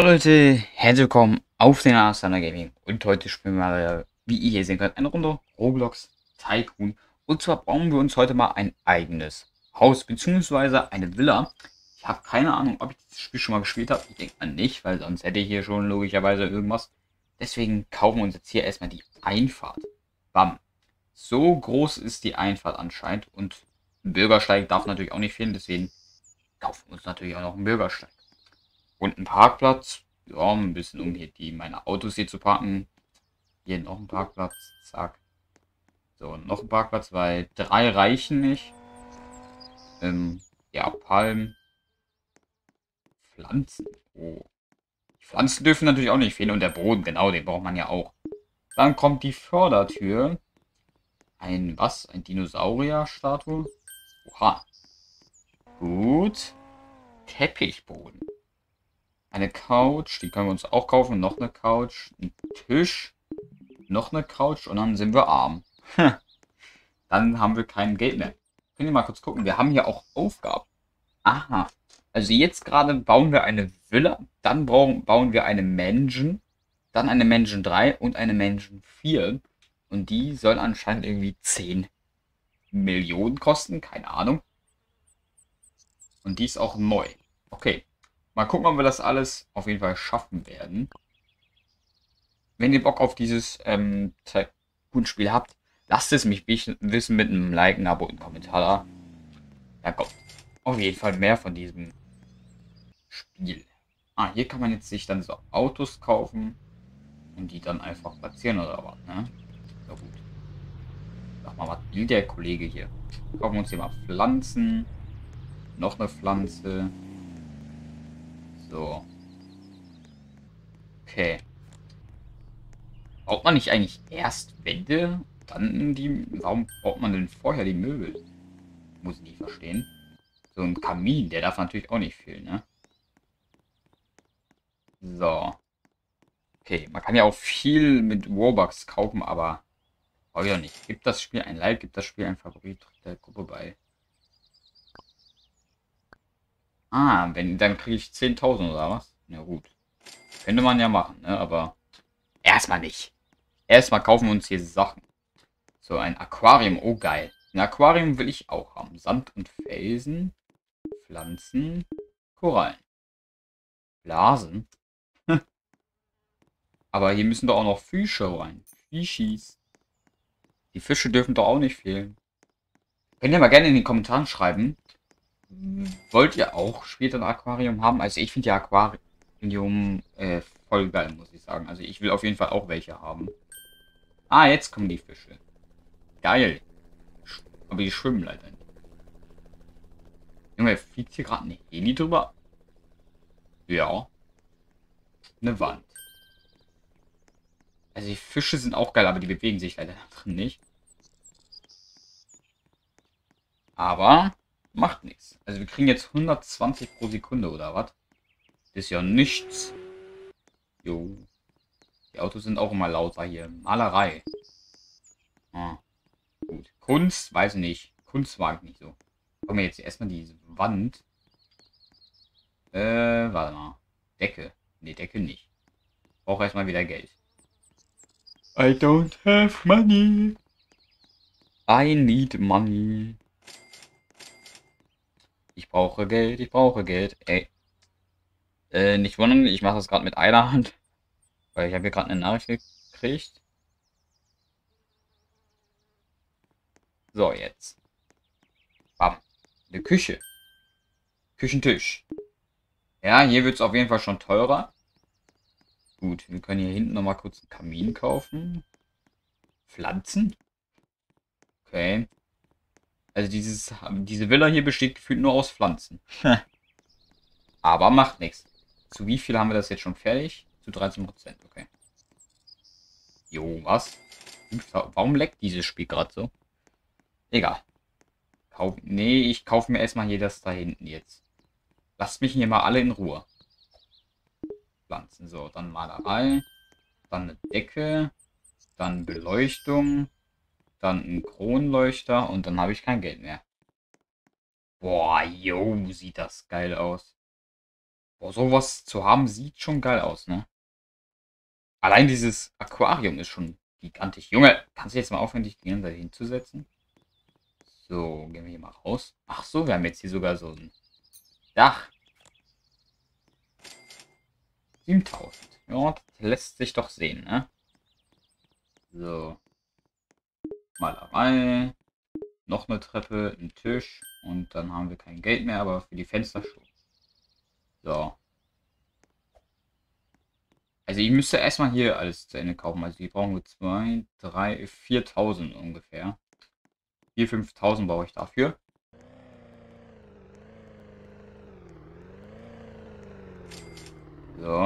Leute, herzlich willkommen auf den Asana Gaming und heute spielen wir, wie ihr hier sehen könnt, eine Runde Roblox Tycoon. Und zwar bauen wir uns heute mal ein eigenes Haus bzw. eine Villa. Ich habe keine Ahnung, ob ich das Spiel schon mal gespielt habe. Ich denke mal nicht, weil sonst hätte ich hier schon logischerweise irgendwas. Deswegen kaufen wir uns jetzt hier erstmal die Einfahrt. Bam. So groß ist die Einfahrt anscheinend und ein Bürgersteig darf natürlich auch nicht fehlen, deswegen kaufen wir uns natürlich auch noch einen Bürgersteig. Und ein Parkplatz, ja, ein bisschen um hier meine Autos hier zu parken. Hier noch ein Parkplatz, zack. So, noch ein Parkplatz, weil 3 reichen nicht. Ja, Palmen, Pflanzen. Oh. Die Pflanzen dürfen natürlich auch nicht fehlen und der Boden, genau, den braucht man ja auch. Dann kommt die Fördertür. Ein was? Ein Dinosaurier-Statue? Oha. Gut. Teppichboden. Eine Couch, die können wir uns auch kaufen. Noch eine Couch. Ein Tisch. Noch eine Couch und dann sind wir arm. Dann haben wir kein Geld mehr. Können wir mal kurz gucken. Wir haben hier auch Aufgaben. Aha. Also jetzt gerade bauen wir eine Villa. Dann bauen wir eine Mansion. Dann eine Mansion 3 und eine Mansion 4. Und die soll anscheinend irgendwie 10 Millionen kosten. Keine Ahnung. Und die ist auch neu. Okay. Mal gucken, ob wir das alles auf jeden Fall schaffen werden. Wenn ihr Bock auf dieses Tycoon-Spiel habt, lasst es mich wissen mit einem Like, ein Abo und einem Kommentar da. Da kommt auf jeden Fall mehr von diesem Spiel. Ah, hier kann man jetzt sich dann so Autos kaufen und die dann einfach platzieren oder was, ne? Ja gut. Sag mal, was will der Kollege hier? Kaufen wir uns hier mal Pflanzen. Noch eine Pflanze. So. Okay. Baut man nicht eigentlich erst Wände, dann die... Warum baut man denn vorher die Möbel? Muss ich nicht verstehen. So ein Kamin, der darf natürlich auch nicht fehlen, ne? So. Okay, man kann ja auch viel mit Robux kaufen, aber auch ja nicht. Gibt das Spiel ein Like, gibt das Spiel ein Favorit der Gruppe bei. Ah, wenn, dann kriege ich 10.000 oder was? Na gut. Könnte man ja machen, ne? Aber erstmal nicht. Erstmal kaufen wir uns hier Sachen. So, ein Aquarium. Oh, geil. Ein Aquarium will ich auch haben. Sand und Felsen. Pflanzen. Korallen. Blasen. Aber hier müssen doch auch noch Fische rein. Fischis. Die Fische dürfen doch auch nicht fehlen. Könnt ihr mal gerne in den Kommentaren schreiben. Wollt ihr auch später ein Aquarium haben? Also ich finde ja Aquarium voll geil, muss ich sagen. Also ich will auf jeden Fall auch welche haben. Ah, jetzt kommen die Fische. Geil. Aber die schwimmen leider nicht. Junge, fliegt hier gerade eine Heli drüber? Ja. Eine Wand. Also die Fische sind auch geil, aber die bewegen sich leider drin nicht. Aber macht nichts. Also wir kriegen jetzt 120 pro Sekunde oder was? Das ist ja nichts. Jo. Die Autos sind auch immer lauter hier. Malerei. Ah, gut. Kunst, weiß nicht. Kunst mag ich nicht so. Kommen wir jetzt erstmal diese Wand. Warte mal. Decke. Ne, Decke nicht. Brauche erstmal wieder Geld. I don't have money. I need money. Ich brauche Geld, ich brauche Geld. Ey. Nicht wundern, ich mache das gerade mit einer Hand. Weil ich habe hier gerade eine Nachricht gekriegt. So, jetzt. Bam. Eine Küche. Küchentisch. Ja, hier wird es auf jeden Fall schon teurer. Gut, wir können hier hinten nochmal kurz einen Kamin kaufen. Pflanzen. Okay. Also diese Villa hier besteht gefühlt nur aus Pflanzen. Aber macht nichts. Zu wie viel haben wir das jetzt schon fertig? Zu 13%, okay. Jo, was? Warum leckt dieses Spiel gerade so? Egal. Nee, ich kaufe mir erstmal hier das da hinten jetzt. Lasst mich hier mal alle in Ruhe. Pflanzen. So, dann Malerei. Dann eine Decke. Dann Beleuchtung. Dann ein Kronleuchter. Und dann habe ich kein Geld mehr. Boah, jo, sieht das geil aus. Boah, sowas zu haben sieht schon geil aus, ne? Allein dieses Aquarium ist schon gigantisch. Junge, kannst du jetzt mal aufhören, dich die ganze Zeit hinzusetzen? So, gehen wir hier mal raus. Ach so, wir haben jetzt hier sogar so ein Dach. 7000. Ja, das lässt sich doch sehen, ne? So, Malerei. Noch eine Treppe, ein Tisch. Und dann haben wir kein Geld mehr, aber für die Fenster schon. So. Also ich müsste erstmal hier alles zu Ende kaufen. Also die brauchen wir 2, 3, 4000 ungefähr. 4, 5000 brauche ich dafür. So.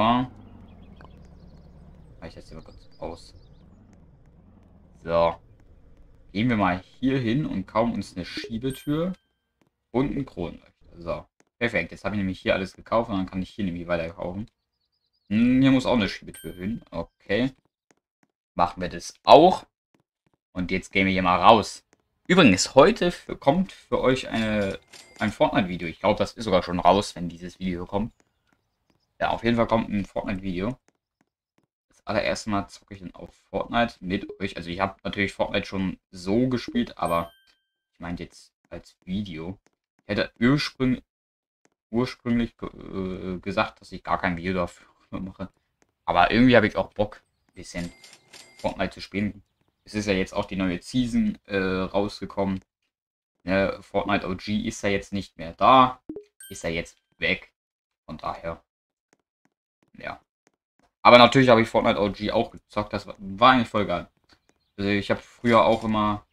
Mache ich das hier mal kurz aus. So. Gehen wir mal hier hin und kaufen uns eine Schiebetür und einen Kronleuchter. So. Perfekt. Jetzt habe ich nämlich hier alles gekauft und dann kann ich hier nämlich weiter kaufen. Hier muss auch eine Schiebetür hin. Okay. Machen wir das auch. Und jetzt gehen wir hier mal raus. Übrigens, heute kommt für euch ein Fortnite-Video. Ich glaube, das ist sogar schon raus, wenn dieses Video kommt. Ja, auf jeden Fall kommt ein Fortnite-Video. Das allererste Mal zocke ich dann auf Fortnite mit euch. Also ich habe natürlich Fortnite schon so gespielt, aber ich meinte jetzt als Video. Ich hätte ursprünglich gesagt, dass ich gar kein Video dafür mache. Aber irgendwie habe ich auch Bock, ein bisschen Fortnite zu spielen. Es ist ja jetzt auch die neue Season rausgekommen. Ne, Fortnite OG ist ja jetzt nicht mehr da. Ist ja jetzt weg. Von daher, ja. Aber natürlich habe ich Fortnite OG auch gezockt. Das war eigentlich voll geil. Also ich habe früher auch immer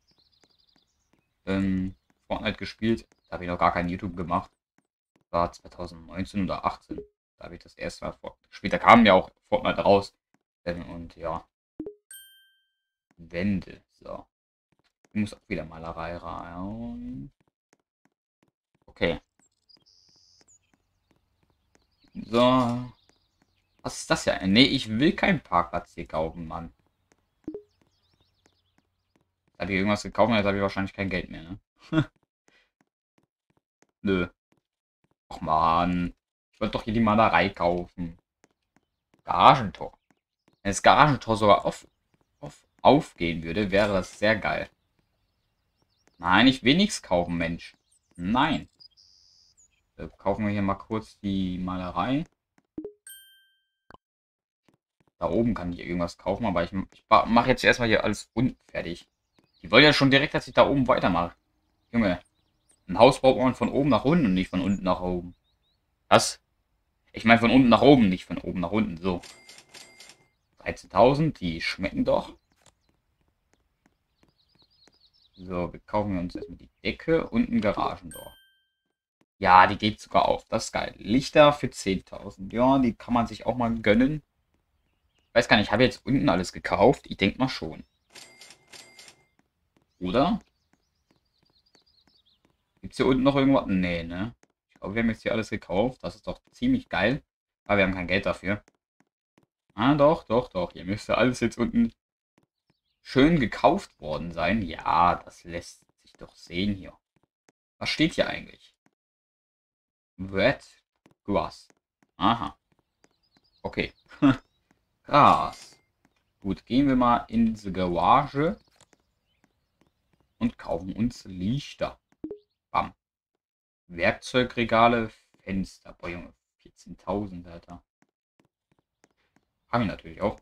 Fortnite gespielt. Da habe ich noch gar kein YouTube gemacht. War 2019 oder 18. Da habe ich das erste Mal später kam ja auch Fortnite raus. Und ja. Wände. So. Ich muss auch wieder Malerei rein. Okay. So. Was ist das ja? Nee, ich will keinen Parkplatz hier kaufen, Mann. Jetzt habe ich irgendwas gekauft und jetzt habe ich wahrscheinlich kein Geld mehr, ne? Nö. Och, Mann. Ich wollte doch hier die Malerei kaufen. Garagentor. Wenn das Garagentor sogar aufgehen würde, wäre das sehr geil. Nein, ich will nichts kaufen, Mensch. Nein. Kaufen wir hier mal kurz die Malerei. Da oben kann ich irgendwas kaufen, aber ich mache jetzt erstmal hier alles unten fertig. Die wollen ja schon direkt, dass ich da oben weitermache. Junge, ein Haus baut man von oben nach unten und nicht von unten nach oben. Was? Ich meine von unten nach oben, nicht von oben nach unten. So. 13.000, die schmecken doch. So, wir kaufen uns erstmal die Decke und ein Garagentor. Ja, die geht sogar auf. Das ist geil. Lichter für 10.000. Ja, die kann man sich auch mal gönnen. Weiß gar nicht, ich habe jetzt unten alles gekauft. Ich denke mal schon. Oder? Gibt es hier unten noch irgendwas? Nee, ne? Ich glaube, wir haben jetzt hier alles gekauft. Das ist doch ziemlich geil. Aber wir haben kein Geld dafür. Ah, doch, doch, doch. Hier müsste alles jetzt unten schön gekauft worden sein. Ja, das lässt sich doch sehen hier. Was steht hier eigentlich? Wet Grass. Aha. Okay. Gras. Gut, gehen wir mal in diese Garage und kaufen uns Lichter. Bam. Werkzeugregale, Fenster. Boah, Junge, 14.000, Alter. Haben wir natürlich auch.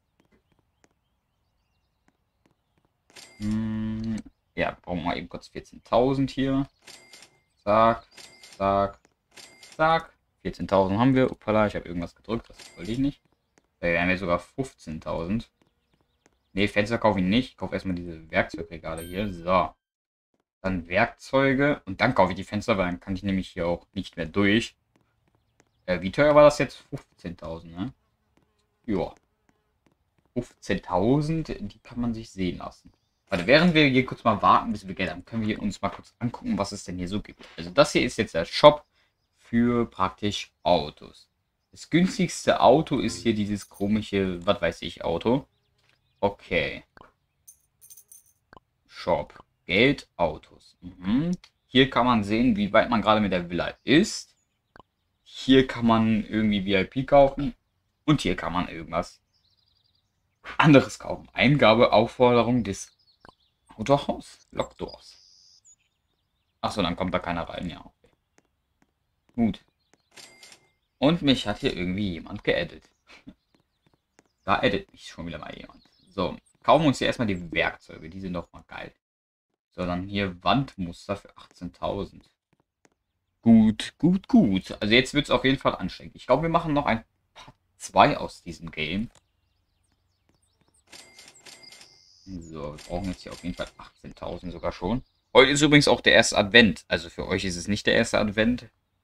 Ja, brauchen wir mal eben kurz 14.000 hier. Zack, zack, zack. 14.000 haben wir. Uppala, ich habe irgendwas gedrückt, das wollte ich nicht. Wir haben jetzt sogar 15.000. Ne, Fenster kaufe ich nicht. Ich kaufe erstmal diese Werkzeugregale hier. So. Dann Werkzeuge. Und dann kaufe ich die Fenster, weil dann kann ich nämlich hier auch nicht mehr durch. Wie teuer war das jetzt? 15.000, ne? Ja. 15.000, die kann man sich sehen lassen. Warte, während wir hier kurz mal warten, bis wir Geld haben, können wir uns mal kurz angucken, was es denn hier so gibt. Also das hier ist jetzt der Shop für praktisch Autos. Das günstigste Auto ist hier dieses komische, was weiß ich, Auto. Okay. Shop. Geld, Autos. Hier kann man sehen, wie weit man gerade mit der Villa ist. Hier kann man irgendwie VIP kaufen. Und hier kann man irgendwas anderes kaufen. Eingabe, Aufforderung des Autohaus. Lockdoors. Achso, dann kommt da keiner rein. Ja, okay. Gut. Und mich hat hier irgendwie jemand geedit. Da edit mich schon wieder mal jemand. So, kaufen wir uns hier erstmal die Werkzeuge. Die sind doch mal geil. So, dann hier Wandmuster für 18.000. Gut, gut, gut. Also jetzt wird es auf jeden Fall anstrengend. Ich glaube, wir machen noch ein Part 2 aus diesem Game. So, wir brauchen jetzt hier auf jeden Fall 18.000 sogar schon. Heute ist übrigens auch der erste Advent. Also für euch ist es nicht der erste Advent.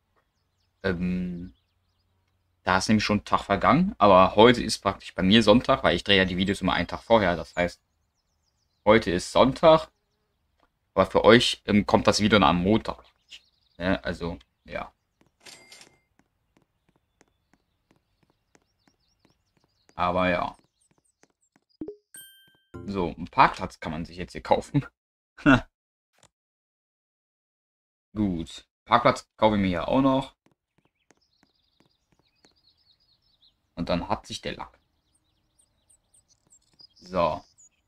Da ist nämlich schon ein Tag vergangen. Aber heute ist praktisch bei mir Sonntag, weil ich drehe ja die Videos immer einen Tag vorher. Das heißt, heute ist Sonntag. Aber für euch kommt das Video dann am Montag. Ja, also, ja. Aber ja. So, einen Parkplatz kann man sich jetzt hier kaufen. Gut. Parkplatz kaufe ich mir hier auch noch. Und dann hat sich der Lack. So.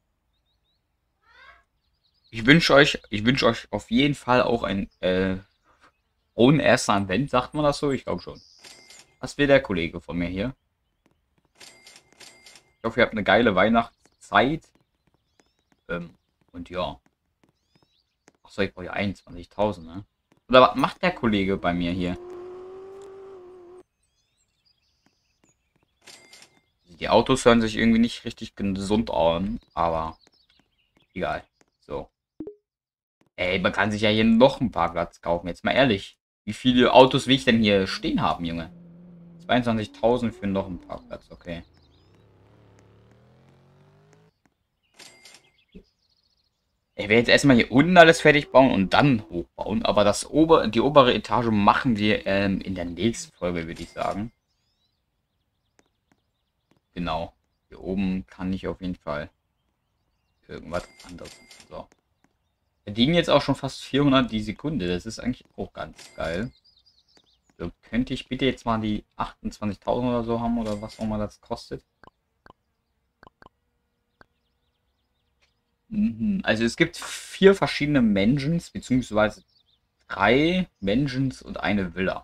Ich wünsche euch auf jeden Fall auch ein frohen ersten Advent, sagt man das so? Ich glaube schon. Was will der Kollege von mir hier? Ich hoffe, ihr habt eine geile Weihnachtszeit. Und ja. Achso, ich brauche ja 21.000, ne? Oder was macht der Kollege bei mir hier? Die Autos hören sich irgendwie nicht richtig gesund an, aber egal. So. Ey, man kann sich ja hier noch einen Parkplatz kaufen, jetzt mal ehrlich. Wie viele Autos will ich denn hier stehen haben, Junge? 22.000 für noch einen Parkplatz, okay. Ich werde jetzt erstmal hier unten alles fertig bauen und dann hochbauen. Aber die obere Etage machen wir in der nächsten Folge, würde ich sagen. Genau. Hier oben kann ich auf jeden Fall irgendwas anderes. So. Wir verdienen jetzt auch schon fast 400 die Sekunde. Das ist eigentlich auch ganz geil. So, könnte ich bitte jetzt mal die 28.000 oder so haben oder was auch mal das kostet? Also es gibt 4 verschiedene Mansions, beziehungsweise 3 Mansions und eine Villa.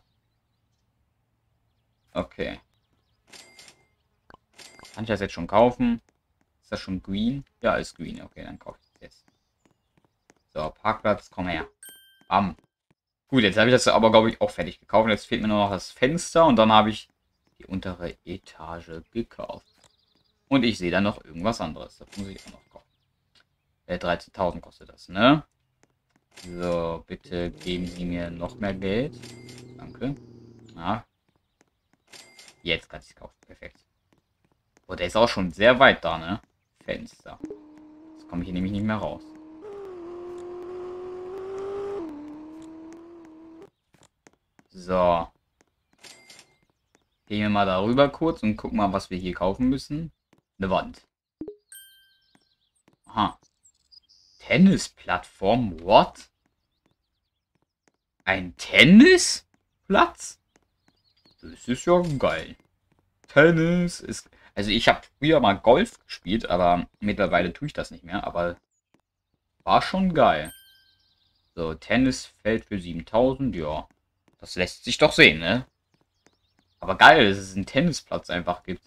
Okay. Kann ich das jetzt schon kaufen? Ist das schon green? Ja, ist green. Okay, dann kaufe ich das jetzt. So, Parkplatz, komm her. Bam. Gut, jetzt habe ich das aber, glaube ich, auch fertig gekauft. Jetzt fehlt mir nur noch das Fenster und dann habe ich die untere Etage gekauft. Und ich sehe da noch irgendwas anderes. Das muss ich auch noch kaufen. 13.000 kostet das, ne? So, bitte geben Sie mir noch mehr Geld. Danke. Ja. Jetzt kann ich es kaufen. Perfekt. Oh, der ist auch schon sehr weit da, ne? Fenster. Jetzt komme ich hier nämlich nicht mehr raus. So. Gehen wir mal darüber kurz und gucken mal, was wir hier kaufen müssen. Eine Wand. Aha. Tennisplattform? What? Ein Tennisplatz? Das ist ja geil. Tennis ist... Also ich habe früher mal Golf gespielt, aber mittlerweile tue ich das nicht mehr. Aber war schon geil. So, Tennisfeld für 7.000, ja. Das lässt sich doch sehen, ne? Aber geil, dass es einen Tennisplatz einfach gibt.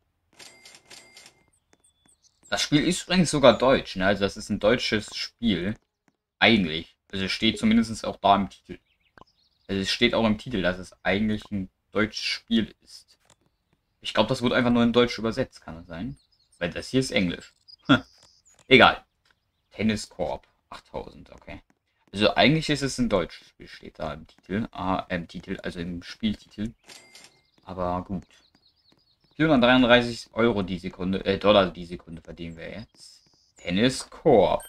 Das Spiel ist übrigens sogar deutsch, ne? Also das ist ein deutsches Spiel. Eigentlich. Also es steht zumindest auch da im Titel. Also es steht auch im Titel, dass es eigentlich ein deutsches Spiel ist. Ich glaube, das wurde einfach nur in Deutsch übersetzt, kann das sein? Weil das hier ist Englisch. Egal. Tenniskorb. 8.000, okay. Also eigentlich ist es ein deutsches Spiel, steht da im Titel. Also im Spieltitel. Aber gut. 433 Euro die Sekunde, Dollar die Sekunde verdienen wir jetzt. Tenniskorb.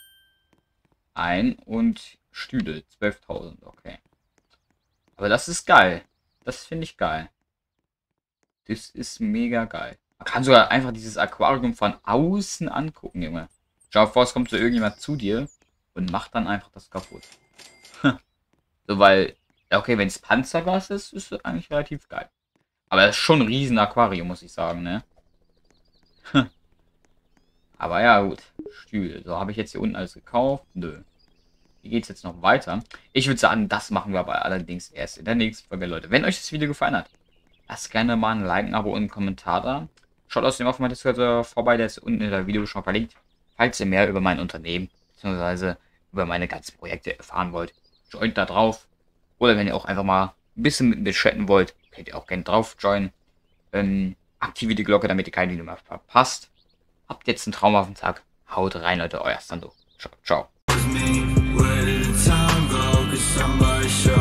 Und Stühle. 12.000, okay. Aber das ist geil. Das finde ich geil. Das ist mega geil. Man kann sogar einfach dieses Aquarium von außen angucken, Junge. Schau vor, es kommt so irgendjemand zu dir und macht dann einfach das kaputt. So, weil Ja, okay, wenn es Panzerglas ist, ist es eigentlich relativ geil. Aber es ist schon ein riesen Aquarium, muss ich sagen, ne? Aber ja, gut. Stühle. So, habe ich jetzt hier unten alles gekauft? Nö. Wie geht's jetzt noch weiter? Ich würde sagen, das machen wir aber allerdings erst in der nächsten Folge, Leute. Wenn euch das Video gefallen hat, lasst gerne mal ein Like, ein Abo und einen Kommentar da. Schaut außerdem auf meinem Discord vorbei, der ist unten in der Videobeschreibung verlinkt. Falls ihr mehr über mein Unternehmen bzw. über meine ganzen Projekte erfahren wollt, joint da drauf. Oder wenn ihr auch einfach mal ein bisschen mit mir chatten wollt, könnt ihr auch gerne drauf joinen. Aktiviert die Glocke, damit ihr kein Video mehr verpasst. Habt jetzt einen traumhaften Tag. Haut rein, Leute. Euer Sando. Ciao, ciao.